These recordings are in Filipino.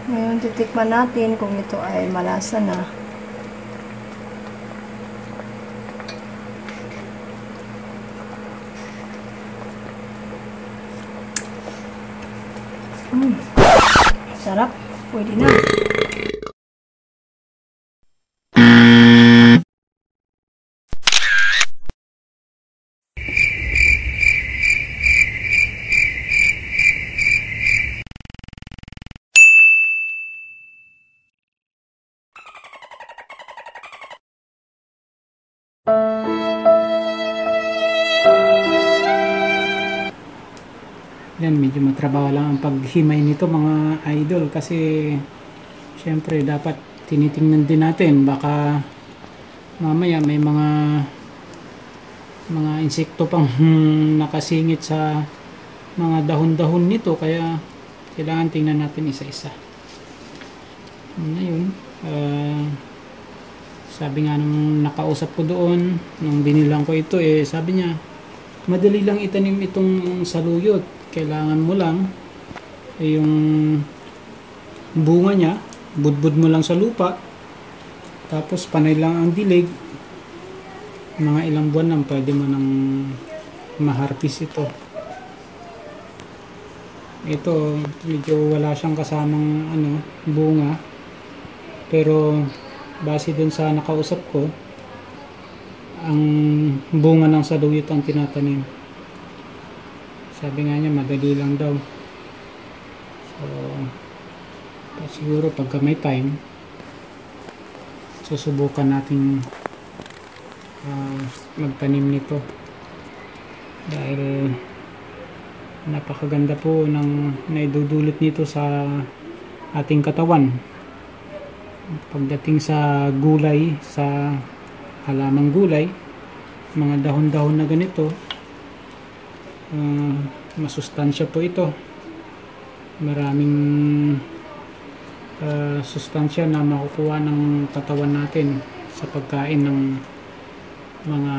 Ngayon titikman natin kung ito ay malasa na. Sarap. Pwede na. Yan, medyo matrabaho lang ang paghimay nito mga idol kasi syempre dapat tinitingnan din natin, baka mamaya may mga insekto pang nakasingit sa mga dahon-dahon nito, kaya kailangan tingnan natin isa-isa. Ngayon, sabi nga nung nakausap ko doon nung binilang ko ito, sabi niya madali lang itanim itong saluyot. Kailangan mo lang yung bunga niya, budbud mo lang sa lupa, tapos panay lang ang dilig. Mga ilang buwan lang pwede mo nang maharvest ito. Ito medyo wala siyang kasamang bunga, pero base dun sa nakausap ko, ang bunga ng saluyot ang tinatanim. Sabi nga niya madali lang daw. So siguro pagka may time, susubukan natin magtanim nito, dahil napakaganda po ng naidudulot nito sa ating katawan pagdating sa gulay, sa halamang gulay. Mga dahon-dahon na ganito, masustansya po ito. Maraming sustansya na makukuha ng katawan natin sa pagkain ng mga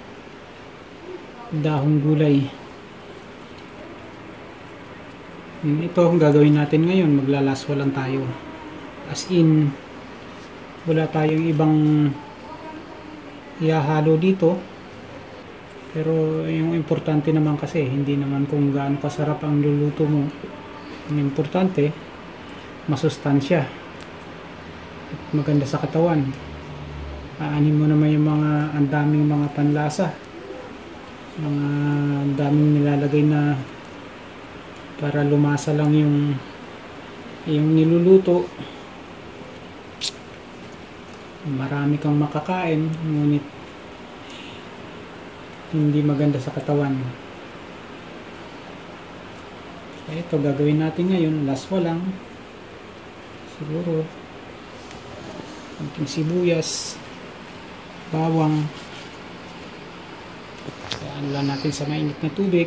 dahong gulay. Ito ang gagawin natin ngayon, maglalaswa lang tayo, as in wala tayong ibang ihahalo dito. Pero yung importante naman kasi, hindi naman kung gaano kasarap ang luluto mo. Ang importante, masustansya at maganda sa katawan. Aanin mo naman yung ang daming mga panlasa, mga daming nilalagay na para lumasa lang yung niluluto. Marami kang makakain, ngunit hindi maganda sa katawan. So ito gagawin natin ngayon, laswa lang. Siguro konting sibuyas, bawang. Saan lang natin sa mainit na tubig.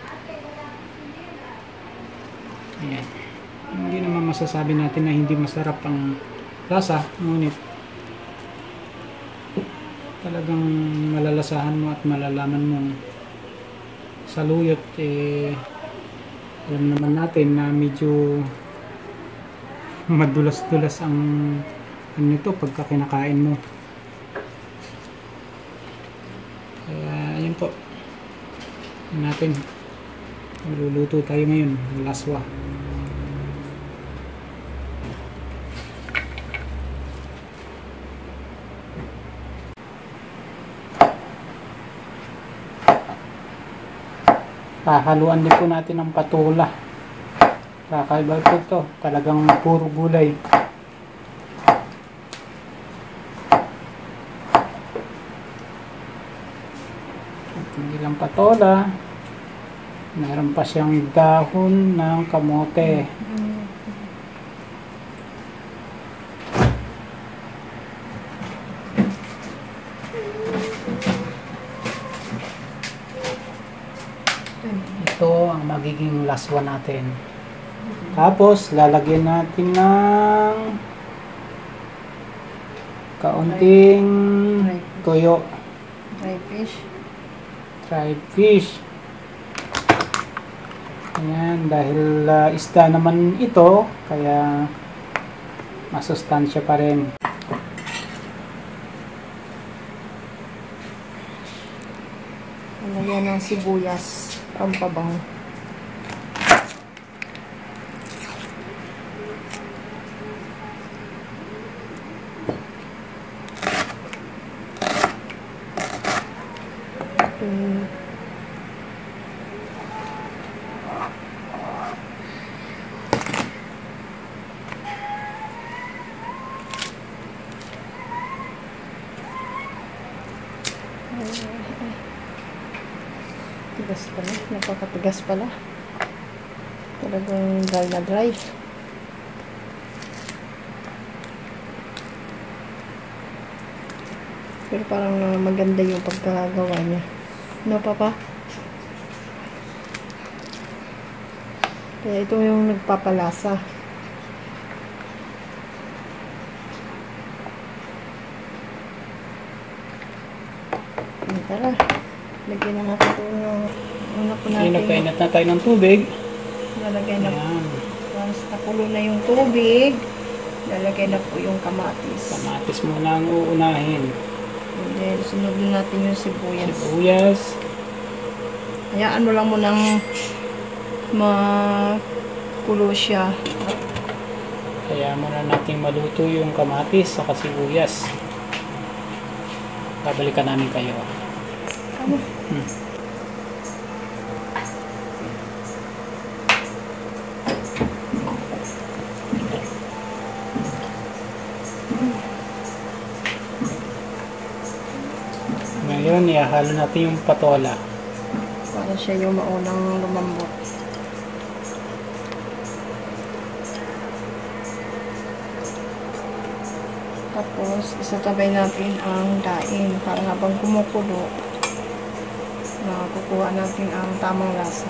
Ayan. Hindi naman masasabi natin na hindi masarap ang lasa, ngunit talagang malalasahan mo at malalaman mo saluyot. Alam naman natin na medyo madulas-dulas ang nito pagka kinakain mo. Kaya ayun po natin, maluluto tayo ngayon, laswa. Hahaluan din po natin ng patula. Kakaiba po ito, talagang puro gulay. At hindi lang patola, meron pa siyang dahon ng kamote. Ito ang magiging laswa natin. Tapos lalagyan natin ng kaunting toyo. Dried fish. Ayan, dahil isda naman ito, kaya masustansya pa rin. Lagyan ng sibuyas, pampabango. Tigas pala, napakatigas pala. Talagang dry na dry. Pero parang maganda yung pagkagawa niya. No, Papa? Kaya ito yung nagpapalasa. Tara, lagyan na natin ito yung una po natin. Nagkainat na tayo ng tubig. Lalagay na po. Ayan. Once nakulo na yung tubig, lalagay na po yung kamatis. Kamatis muna ang uunahin. And then, sunod na natin yung sibuyas. Sibuyas. Hayaan mo lang munang makulo siya. Kaya muna natin maluto yung kamatis sa sibuyas. Babalikan namin kayo. Ano? Ngayon, ihalo natin yung patola. Para siya yung maunang lumambot. Tapos, isatabay natin ang daing para habang kumukulo, kukuha natin ang tamang lasa.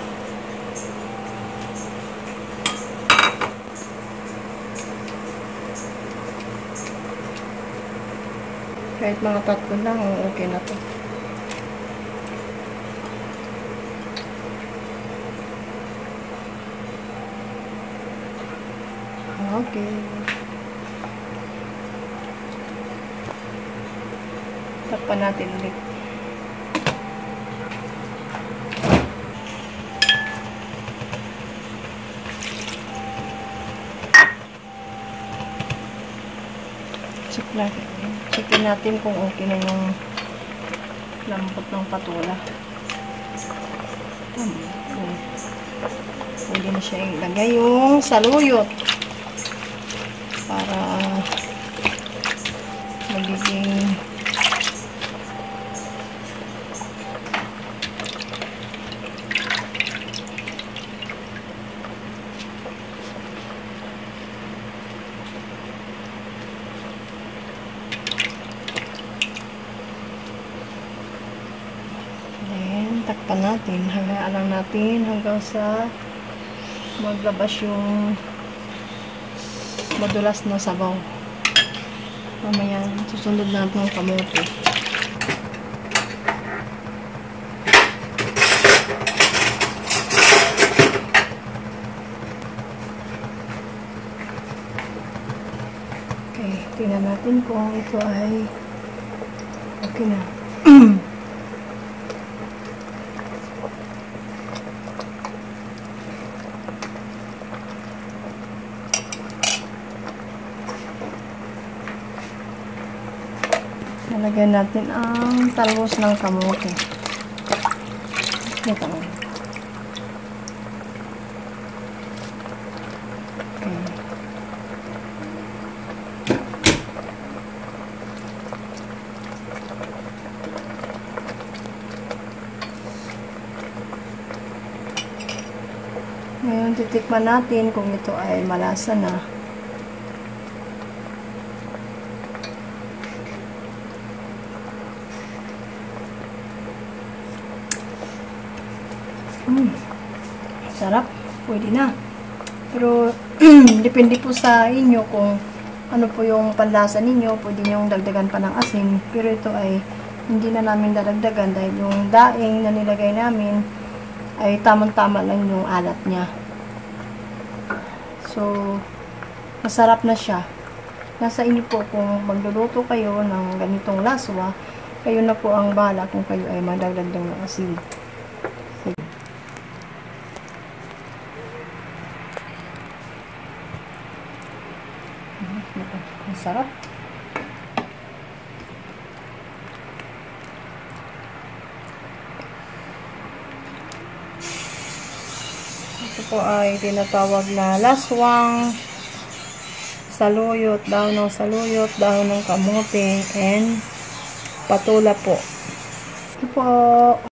Kahit mga 3 lang, okay na to. Okay. Takpan natin ulit. Checkin natin kung okay na yung lambot ng patola. Pwede na siya ilagay yung saluyot para magiging takpan natin, hayaan lang natin hanggang sa maglabas yung madulas na sabaw. Mamaya susunod natin ang kamote. Okay, tingnan natin kung ito ay okay na. Nalagyan natin ang talbos ng kamote. Ito. Okay. Ngayon titikman natin kung ito ay malasa na. Sarap, pwede na. Pero depende po sa inyo kung ano po yung panlasa ninyo. Pwede nyong dagdagan pa ng asin. Pero ito ay hindi na namin dadagdagan dahil yung daing na nilagay namin ay tamang-tama lang yung alat niya. So, masarap na siya. Nasa inyo po kung magluluto kayo ng ganitong laswa, kayo na po ang bahala kung kayo ay madagdag ng asin. Ang sarap. Ito po ay tinatawag na laswang saluyot, dahon ng saluyot, dahon ng kamote, and patula po. Ito po.